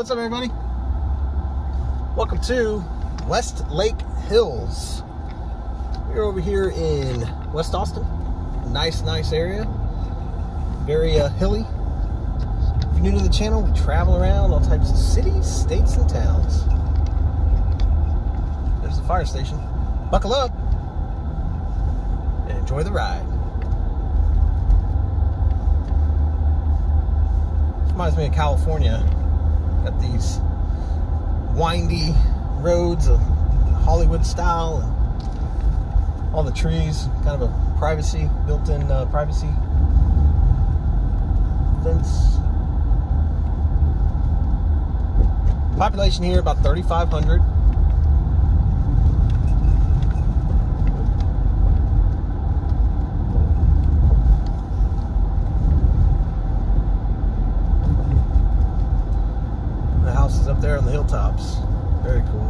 what's up, everybody? Welcome to Westlake Hills. We're over here in West Austin. Nice area. Very hilly. If you're new to the channel, we travel around all types of cities, states, and towns. There's the fire station. Buckle up and enjoy the ride. This reminds me of California. Got these windy roads of Hollywood style and all the trees, kind of a privacy, built-in privacy fence. Population here about 3,500. The house is up there on the hilltops. Very cool.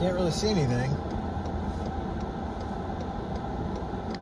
can't really see anything.